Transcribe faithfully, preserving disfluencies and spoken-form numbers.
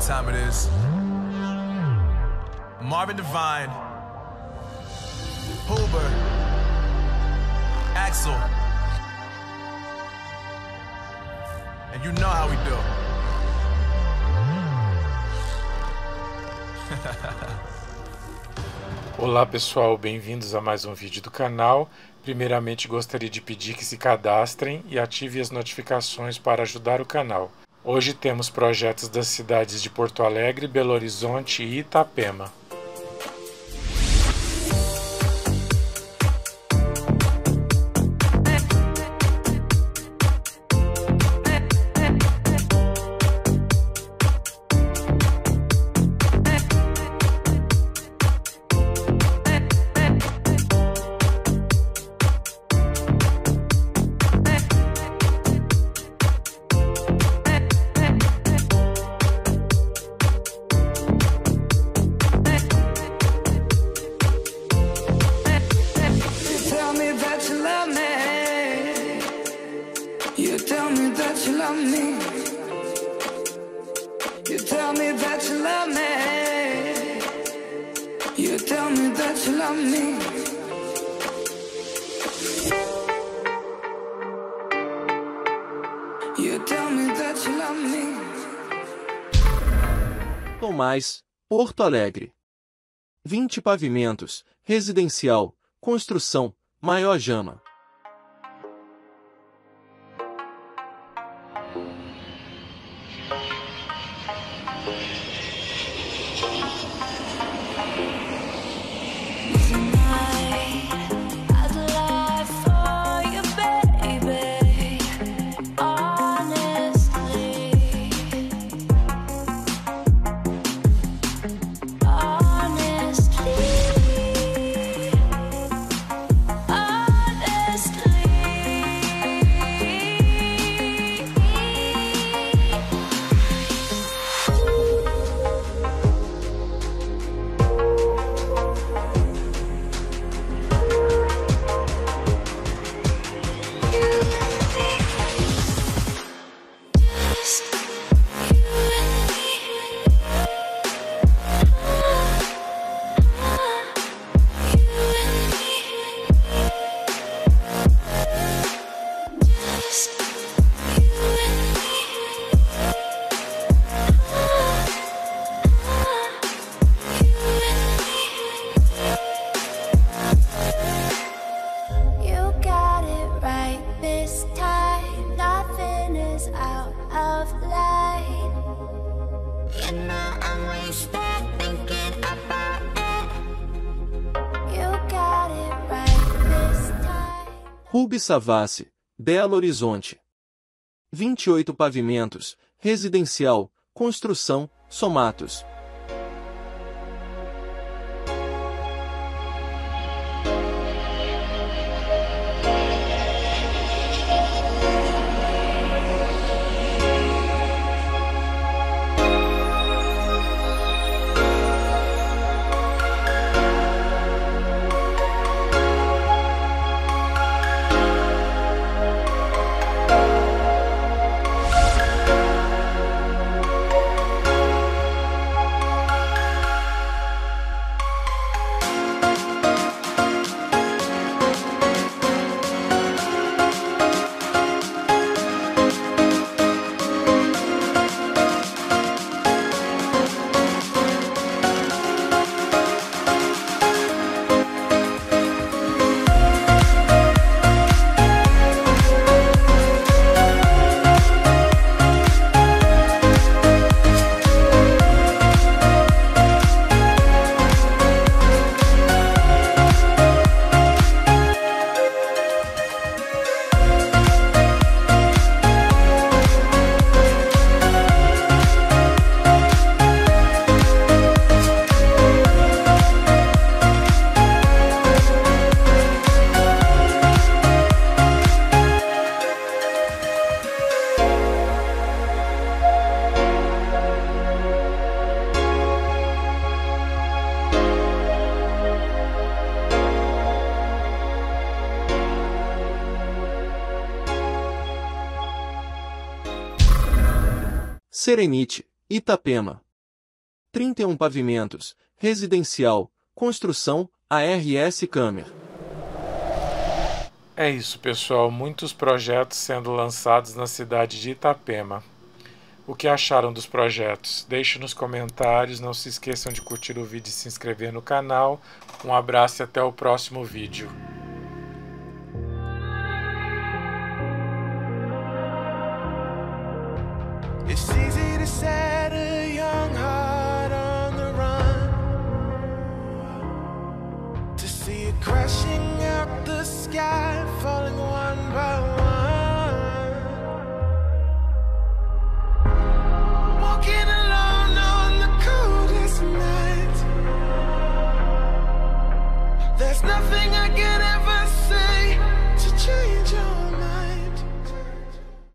what time it is. Marvin Devine, Huber, Axel, and you know how we do. Olá pessoal, bem-vindos a mais um vídeo do canal. Primeiramente gostaria de pedir que se cadastrem e ativem as notificações para ajudar o canal. Hoje temos projetos das cidades de Porto Alegre, Belo Horizonte e Itapema. You tell me that you love me. You tell me that you love me. You tell me that you love me. You tell me that you love me. Tomás, Porto Alegre. vinte pavimentos, residencial, construção, Maior Jama. Rubi Savassi, Belo Horizonte. vinte e oito pavimentos, residencial, construção, Somatos. Serenite, Itapema. trinta e um pavimentos, residencial, construção, A R S Câmara. É isso, pessoal. Muitos projetos sendo lançados na cidade de Itapema. O que acharam dos projetos? Deixe nos comentários. Não se esqueçam de curtir o vídeo e se inscrever no canal. Um abraço e até o próximo vídeo. It's easy to set a young heart on the run, to see it crashing out the sky, falling one by one, walking alone on the coldest night. There's nothing I can